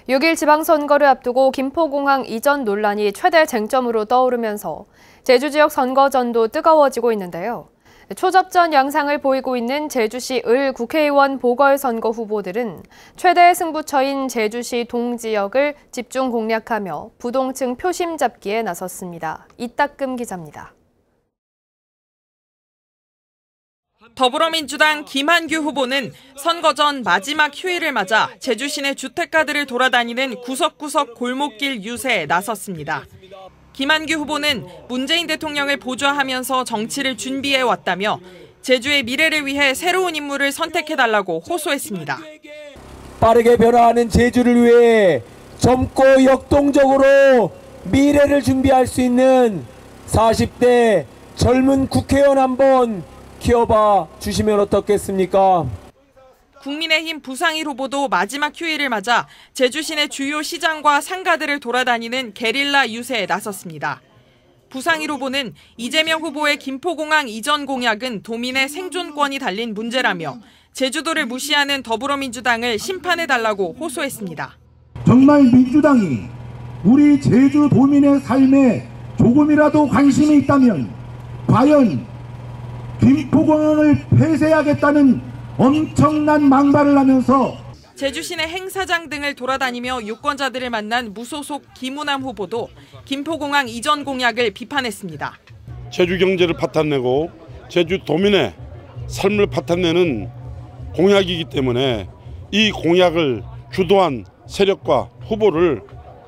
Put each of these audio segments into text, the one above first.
6일 지방선거를 앞두고 김포공항 이전 논란이 최대 쟁점으로 떠오르면서 제주 지역 선거전도 뜨거워지고 있는데요. 초접전 양상을 보이고 있는 제주시 을 국회의원 보궐선거 후보들은 최대 승부처인 제주시 동지역을 집중 공략하며 부동층 표심 잡기에 나섰습니다. 이따금 기자입니다. 더불어민주당 김한규 후보는 선거 전 마지막 휴일을 맞아 제주 시내 주택가들을 돌아다니는 구석구석 골목길 유세에 나섰습니다. 김한규 후보는 문재인 대통령을 보좌하면서 정치를 준비해왔다며 제주의 미래를 위해 새로운 인물을 선택해달라고 호소했습니다. 빠르게 변화하는 제주를 위해 젊고 역동적으로 미래를 준비할 수 있는 40대 젊은 국회의원 한번 키워봐 주시면 어떻겠습니까? 국민의힘 부상일 후보도 마지막 휴일을 맞아 제주 시내 주요 시장과 상가들을 돌아다니는 게릴라 유세에 나섰습니다. 부상일 후보는 이재명 후보의 김포공항 이전 공약은 도민의 생존권이 달린 문제라며 제주도를 무시하는 더불어민주당을 심판해달라고 호소했습니다. 정말 민주당이 우리 제주 도민의 삶에 조금이라도 관심이 있다면 과연 김포공항을 폐쇄하겠다는 엄청난 망발을 하면서 제주 시내 행사장 등을 돌아다니며 유권자들을 만난 무소속 김우남 후보도 김포공항 이전 공약을 비판했습니다. 제주 경제를 파탄내고 제주 도민의 삶을 파탄내는 공약이기 때문에 이 공약을 주도한 세력과 후보를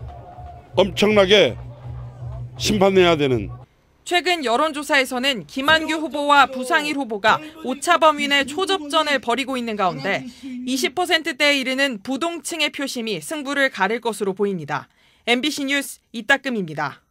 엄청나게 심판해야 되는. 최근 여론조사에서는 김한규 후보와 부상일 후보가 오차범위내 초접전을 벌이고 있는 가운데 20%대에 이르는 부동층의 표심이 승부를 가릴 것으로 보입니다. MBC 뉴스 이따금입니다.